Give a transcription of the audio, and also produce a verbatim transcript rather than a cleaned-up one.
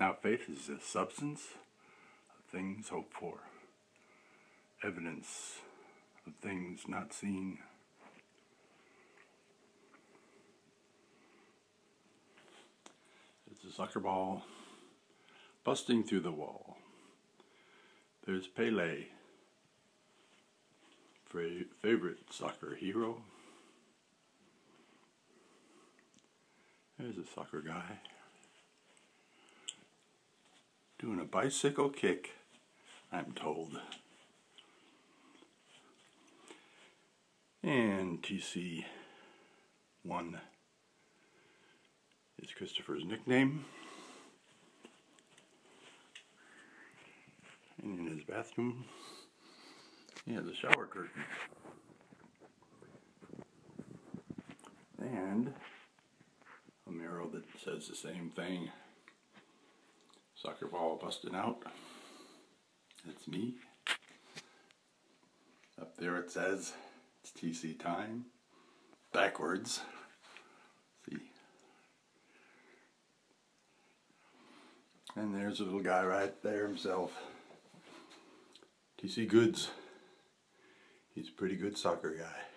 Now faith is the substance of things hoped for, evidence of things not seen. It's a soccer ball busting through the wall. There's Pele, favorite soccer hero. There's a soccer guy doing a bicycle kick, I'm told. And T C one is Christopher's nickname. And in his bathroom, he has a shower curtain. And a mural that says the same thing. Soccer ball busting out. It's me. Up there it says it's T C time. Backwards. See? And there's a little guy right there himself. T C Goods. He's a pretty good soccer guy.